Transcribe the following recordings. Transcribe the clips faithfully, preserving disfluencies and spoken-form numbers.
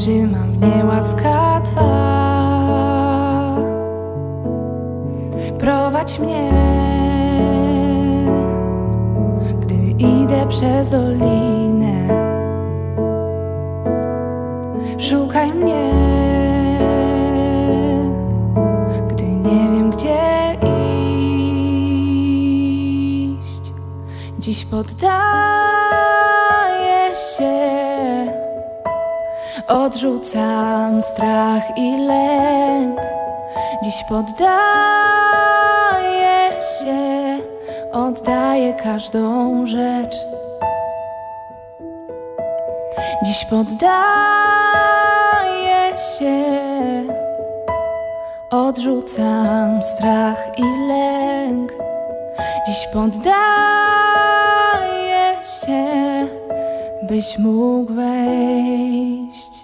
trzyma mnie łaska Twa. Prowadź mnie, gdy idę przez dolinę. Szukaj mnie, gdy nie wiem, gdzie iść. Dziś poddaję się, odrzucam strach i lęk. Dziś poddaję się, oddaję każdą rzecz. Dziś poddaję się, odrzucam strach i lęk. Dziś poddaję się, byś mógł wejść.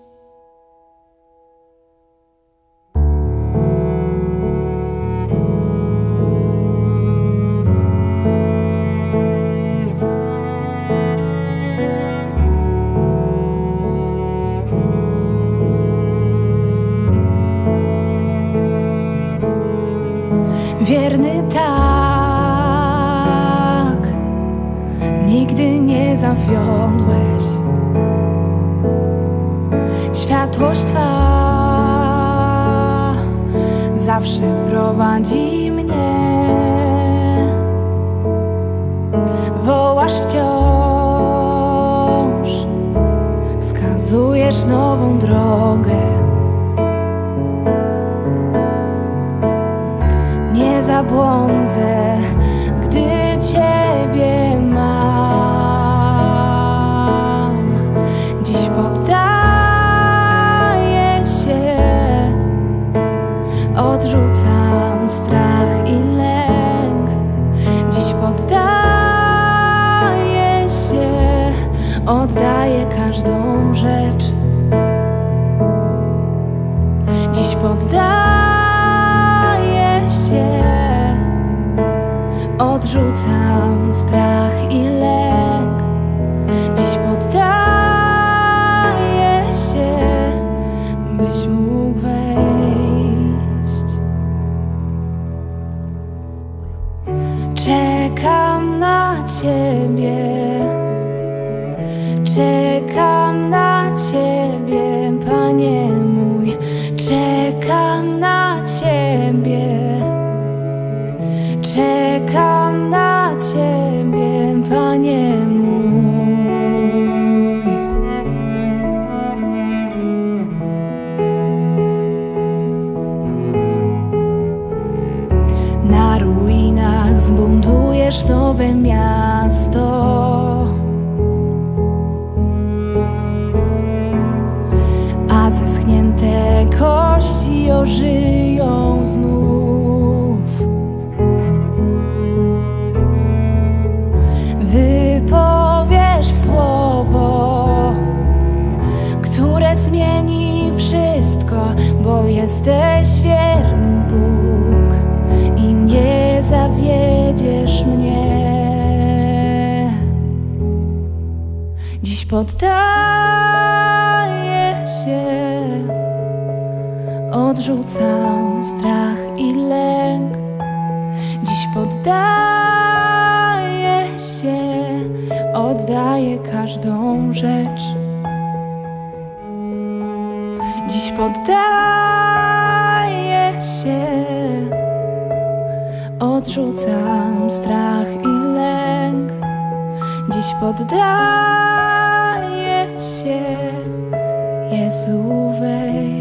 Wierny tak, nigdy nie zawiodłeś. Światłość Twa zawsze prowadzi mnie. Wołasz wciąż, wskazujesz nową drogę. Nie zabłądzę, gdy Ciebie mam. Dziś poddaję się, odrzucam strach i lęk. Dziś poddaję się, oddaję każdą rzecz. Dziś poddaję się, odrzucam strach i lęk. Dziś poddaję się, byś mógł wejść. Czekam na Ciebie, czekam na Ciebie, Panie mój. Czekam na Ciebie, czekam na Ciebie, Panie mój. Na ruinach zbudujesz nowe miasto. A zeschnięte kości ożyją znów. Wypowiesz słowo, które zmieni wszystko, bo jesteś wierny Bóg i nie zawiedziesz mnie. Dziś poddaję się, odrzucam strach i lęk. Dziś poddaję się, oddaję każdą rzecz. Dziś poddaję się, odrzucam strach i lęk. Dziś poddaję się, Jezu, wejdź.